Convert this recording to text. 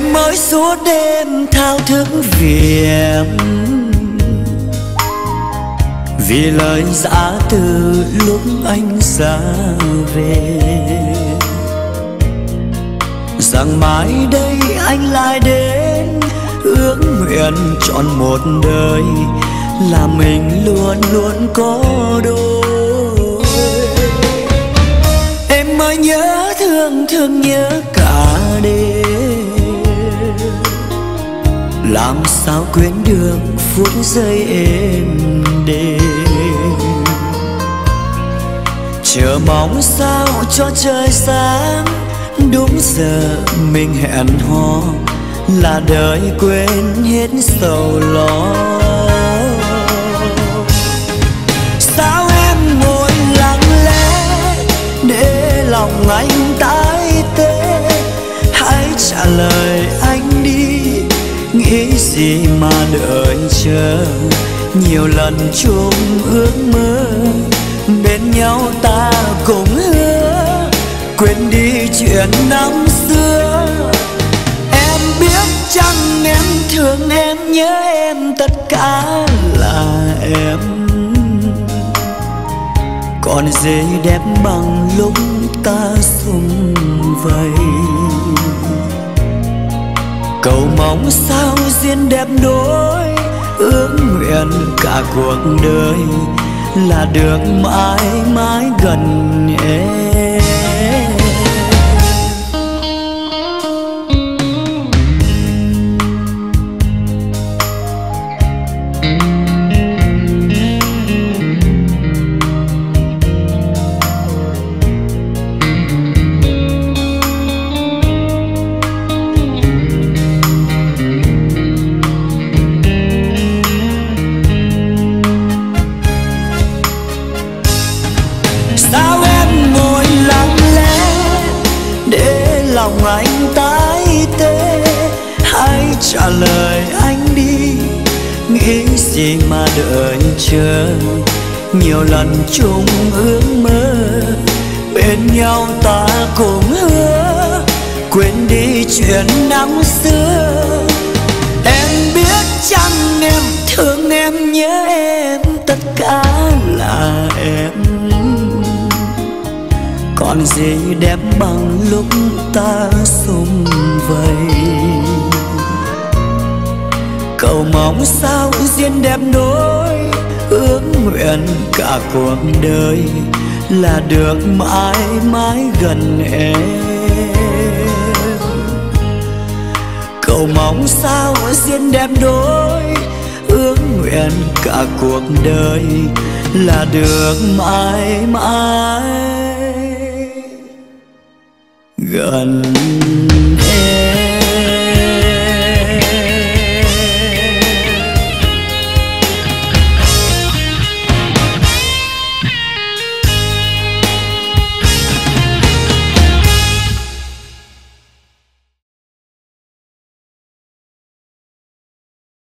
em mới suốt đêm thao thức vì em, vì lời giã từ lúc anh ra về, rằng mai đây anh lại đến, ước nguyện trọn một đời là mình luôn luôn có đôi. Em mới nhớ thương thương nhớ cả đêm, làm sao quên được phút giây êm đềm, chờ mong sao cho trời sáng, đúng giờ mình hẹn hò là đời quên hết sầu lo. Sao em ngồi lặng lẽ để lòng anh tái tê, hãy trả lời anh đi, nghĩ gì mà đợi chờ. Nhiều lần chung ước mơ bên nhau ta cùng hứa, quên đi chuyện năm xưa. Em biết chăng em thương em nhớ em, tất cả là em, còn gì đẹp bằng lúc ta sum vầy. Cầu mong sao duyên đẹp đôi, ước nguyện cả cuộc đời là được mãi mãi gần em. Lòng anh tái tê, hãy trả lời anh đi, nghĩ gì mà đợi chờ. Nhiều lần chung ước mơ bên nhau ta cùng hứa, quên đi chuyện năm xưa. Em biết chăng em thương em nhớ em, tất cả là em, còn gì đẹp bằng lúc ta sum vầy. Cầu mong sao duyên đẹp đôi, ước nguyện cả cuộc đời là được mãi mãi gần em. Cầu mong sao duyên đẹp đôi, ước nguyện cả cuộc đời là được mãi mãi gần